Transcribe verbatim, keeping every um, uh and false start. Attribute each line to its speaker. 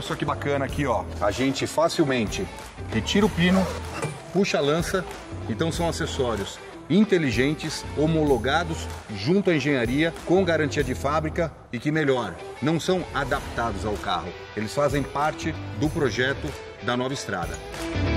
Speaker 1: só que bacana aqui, ó. A gente facilmente retira o pino, puxa a lança, então são acessórios inteligentes, homologados junto à engenharia, com garantia de fábrica e que melhor, não são adaptados ao carro. Eles fazem parte do projeto da nova estrada.